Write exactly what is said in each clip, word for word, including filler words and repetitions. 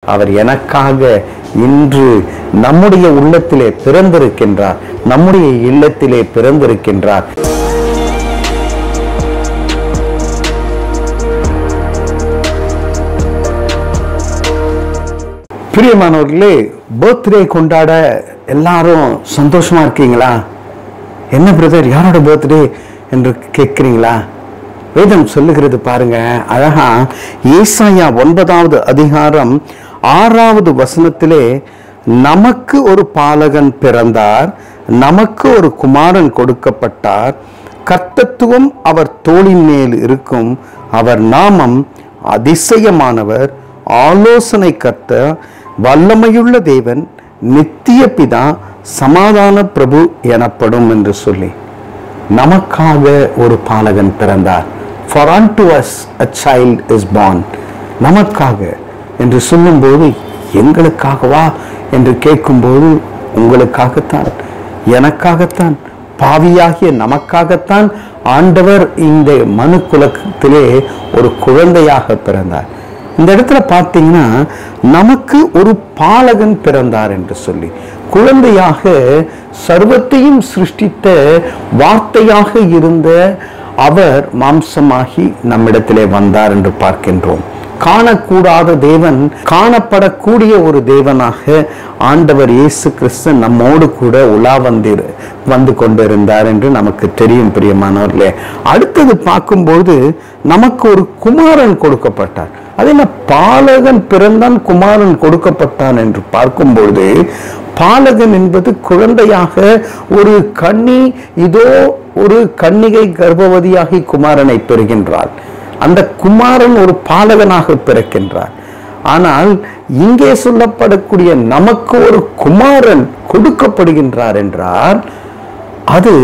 அவர் எனக்காக இன்று நம்முடைய உள்ளத்திலே பிறந்திருக்கின்றார், நம்முடைய இல்லத்திலே பிறந்திருக்கின்றார். பிரியமானவர்களே, பர்த்டே கொண்டாட எல்லாரும் சந்தோஷமா இருக்கீங்களா? என்ன பிரதர், யாரோட பர்த்டே என்று கேட்கிறீங்களா? வேதம் சொல்லுகிறது பாருங்க, அழகா ஏசாயா ஒன்பதாவது அதிகாரம் ஆறாவது வசனத்திலே, நமக்கு ஒரு பாலகன் பிறந்தார், நமக்கு ஒரு குமாரன் கொடுக்கப்பட்டார், கர்த்தத்துவம் அவர் தோளின் மேல் இருக்கும், அவர் நாமம் அதிசயமானவர், ஆலோசனை கர்த்தர், வல்லமையுள்ள தேவன், நித்திய பிதா, சமாதான பிரபு எனப்படும் என்று சொல்லி நமக்காக ஒரு பாலகன் பிறந்தார். For unto us a child is born. நமக்காக என்று சொல்லும்போது, எங்களுக்காகவா என்று கேட்கும்போது, உங்களுக்காகத்தான், எனக்காகத்தான், பாவியாகிய நமக்காகத்தான் ஆண்டவர் இந்த மனு குலத்திலே ஒரு குழந்தையாக பிறந்தார். இந்த இடத்துல பார்த்தீங்கன்னா, நமக்கு ஒரு பாலகன் பிறந்தார் என்று சொல்லி, குழந்தையாக சர்வத்தையும் சிருஷ்டித்த வார்த்தையாக இருந்த அவர் மாம்சமாகி நம்மிடத்திலே வந்தார் என்று பார்க்கின்றோம். காணக்கூடாத தேவன் காணப்படக்கூடிய ஒரு தேவனாக ஆண்டவர் இயேசு கிறிஸ்து நம்மோடு கூட உலா வந்து வந்து கொண்டிருந்தார் என்று நமக்கு தெரியும். பிரியமானவர்களே, அடுத்தது பார்க்கும்போது நமக்கு ஒரு குமாரன் கொடுக்கப்பட்டார். அது என்ன, பாலகன் பிறந்தான் குமாரன் கொடுக்கப்பட்டான் என்று பார்க்கும்போது, பாலகன் என்பது குழந்தையாக ஒரு கன்னி, இதோ ஒரு கன்னிகை கர்ப்பவதியாகி குமாரனை பெறுகின்றார். அந்த குமாரன் ஒரு பாலகனாக பிறக்கின்றார். ஆனால் இங்கே சொல்லப்படக்கூடிய நமக்கு ஒரு குமாரன் கொடுக்கப்படுகின்றார் என்றால், அது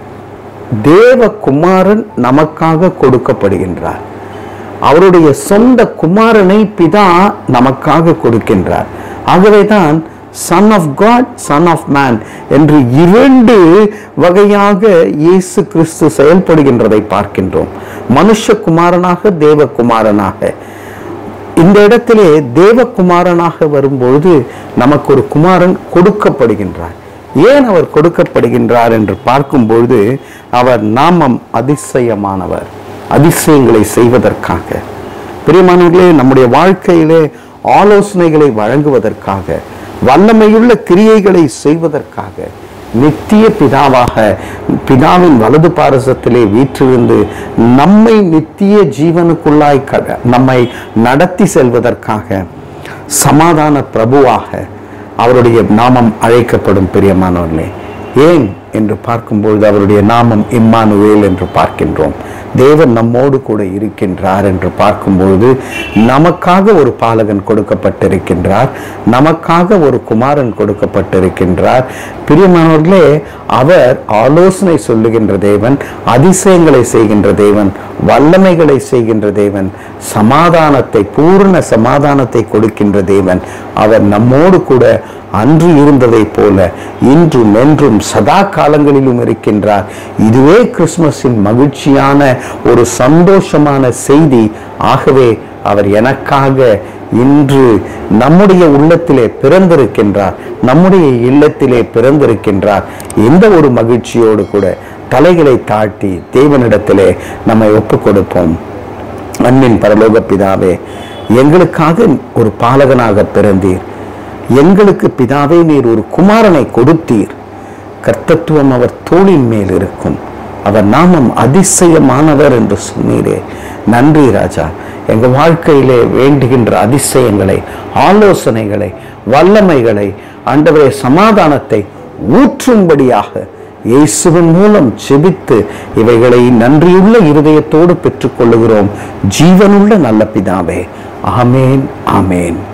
தேவ குமாரன் நமக்காக கொடுக்கப்படுகின்றார். அவருடைய சொந்த குமாரனை பிதா நமக்காக கொடுக்கின்றார். ஆகவேதான் Son of God, Son of Man என்று இரண்டு வகையாக இயேசு கிறிஸ்து செயல்படுகின்றதை பார்க்கின்றோம். மனுஷகுமாரனாக, தேவகுமாரனாக. இந்த இடத்திலே தேவகுமாரனாக வரும்பொழுது நமக்கு ஒரு குமாரன் கொடுக்கப்படுகின்றார். ஏன் அவர் கொடுக்கப்படுகின்றார் என்று பார்க்கும்பொழுது, அவர் நாமம் அதிசயமானவர், அதிசயங்களை செய்வதற்காக. பிரியமானவர்களே, நம்முடைய வாழ்க்கையிலே ஆலோசனைகளை வழங்குவதற்காக, வல்லமையுள்ள கிரியைகளை செய்வதற்காக, நித்திய பிதாவாக பிதாவின் வலது பாரசத்திலே வீற்றிருந்து நம்மை நித்திய ஜீவனுக்குள்ளாய் நம்மை நடத்தி செல்வதற்காக, சமாதான பிரபுவாக அவருடைய நாமம் அழைக்கப்படும். பிரியமானவர்களே, ஏன் என்று பார்க்கும்பொழுது அவருடைய நாமம் இம்மானுவேல் என்று பார்க்கின்றோம். தேவன் நம்மோடு கூட இருக்கின்றார் என்று பார்க்கும்பொழுது, நமக்காக ஒரு பாலகன் கொடுக்கப்பட்டிருக்கின்றார், நமக்காக ஒரு குமாரன் கொடுக்கப்பட்டிருக்கின்றார். பிரியமானவர்களே, அவர் ஆலோசனை சொல்லுகின்ற தேவன், அதிசயங்களை செய்கின்ற தேவன், வல்லமைகளை செய்கின்ற தேவன், சமாதானத்தை, பூர்ண சமாதானத்தை கொடுக்கின்ற தேவன். அவர் நம்மோடு கூட அன்று இருந்ததை போல இன்றும் என்றும் சதா காலங்களிலும் இருக்கின்றார். இதுவே கிறிஸ்துமஸின் மகிழ்ச்சியான ஒரு சந்தோஷமான செய்தி. ஆகவே அவர் எனக்காக இன்று நம்முடைய உள்ளத்திலே பிறந்திருக்கின்றார், நம்முடைய இல்லத்திலே பிறந்திருக்கின்றார். எந்த ஒரு மகிழ்ச்சியோடு கூட தலைகளை தாழ்த்தி தேவனிடத்திலே நம்மை ஒப்புக் கொடுப்போம். அன்பின் பரலோக பிதாவே, எங்களுக்காக ஒரு பாலகனாக பிறந்தீர். எங்களுக்கு பிதாவே நீர் ஒரு குமாரனை கொடுத்தீர். கர்த்தத்துவம் அவர் தோளின் மேல் இருக்கும், அவர் நாமம் அதிசயமானவர் என்று சொன்னீரே. நன்றி ராஜா. எங்க வாழ்க்கையிலே வேண்டுகின்ற அதிசயங்களை, ஆலோசனைகளை, வல்லமைகளை, ஆண்டவரே சமாதானத்தை ஊற்றும்படியாக இயேசுவின் மூலம் செபித்து இவைகளை நன்றியுள்ள இருதயத்தோடு பெற்றுக் கொள்ளுகிறோம். ஜீவனுள்ள நல்ல பிதாவே, ஆமேன், ஆமேன்.